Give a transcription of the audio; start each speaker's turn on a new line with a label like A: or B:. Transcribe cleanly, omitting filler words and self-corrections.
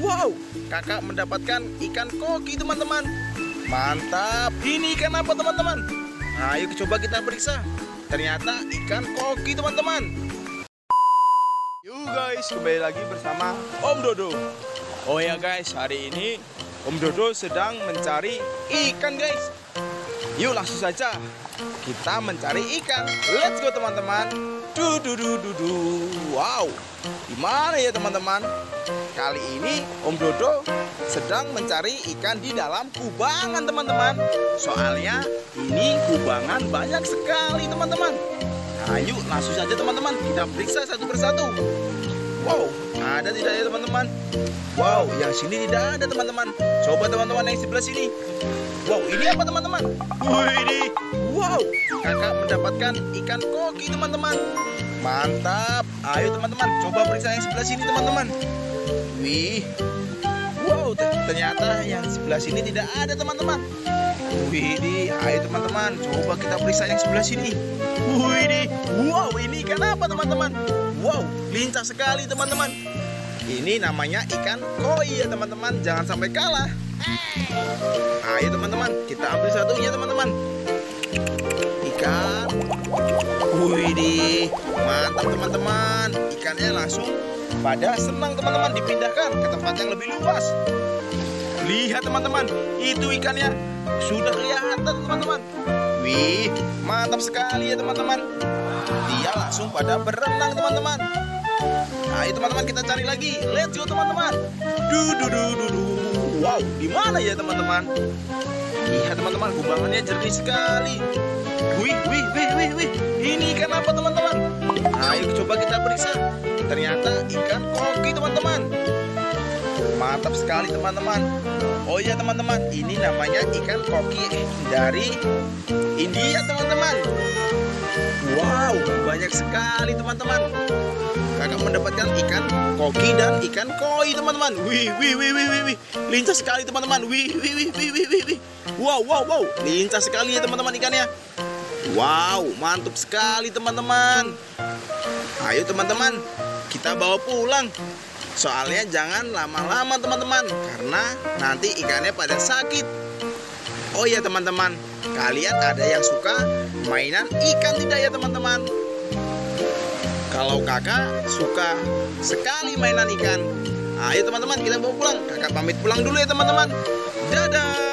A: Wow, kakak mendapatkan ikan koki teman-teman. Mantap. Ini ikan apa teman-teman? Ayo coba kita periksa. Ternyata ikan koki teman-teman. Yuk guys, kembali lagi bersama Om Dodo. Oh ya guys, hari ini Om Dodo sedang mencari ikan guys. Yuk langsung saja kita mencari ikan. Let's go teman-teman. Wow, gimana ya teman-teman? Kali ini Om Dodo sedang mencari ikan di dalam kubangan teman-teman. Soalnya ini kubangan banyak sekali teman-teman. Ayo langsung saja teman-teman, kita periksa satu persatu. Wow, ada tidak ya teman-teman? Wow, yang sini tidak ada teman-teman. Coba teman-teman yang sebelah sini. Wow, ini apa teman-teman? Wih, wow, kakak mendapatkan ikan koki teman-teman. Mantap. Ayo teman-teman, coba periksa yang sebelah sini teman-teman. Wih, wow, ternyata yang sebelah sini tidak ada teman-teman. Wih, ayo teman-teman, coba kita periksa yang sebelah sini. Wih, wow, ini ikan apa teman-teman? Wow, lincah sekali teman-teman. Ini namanya ikan koi ya teman-teman, jangan sampai kalah. Ayo teman-teman, kita ambil satunya teman-teman. Ikan. Wih, mantap teman-teman. Ikannya langsung pada senang teman-teman, dipindahkan ke tempat yang lebih luas. Lihat teman-teman, itu ikannya sudah kelihatan teman-teman. Wih, mantap sekali ya teman-teman. Dia langsung pada berenang teman-teman. Ayo teman-teman, kita cari lagi. Let's go teman-teman. Wow, di mana ya teman-teman? Lihat teman-teman, kubangannya jernih sekali. Wih. Ini ikan apa teman-teman? Ayo coba kita periksa. Ternyata ikan koki teman-teman. Mantap sekali teman-teman. Oh iya teman-teman, ini namanya ikan koki dari India teman-teman. Wow, banyak sekali teman-teman. Kakak mendapatkan ikan koki dan ikan koi teman-teman. Wih, lincah sekali teman-teman. Wih. Wow, lincah sekali ya teman-teman ikannya. Wow, mantap sekali teman-teman. Ayo teman-teman, kita bawa pulang. Soalnya jangan lama-lama teman-teman, karena nanti ikannya pada sakit. Oh ya teman-teman, kalian ada yang suka mainan ikan tidak ya teman-teman? Kalau kakak suka sekali mainan ikan. Ayo teman-teman, kita bawa pulang. Kakak pamit pulang dulu ya teman-teman. Dadah.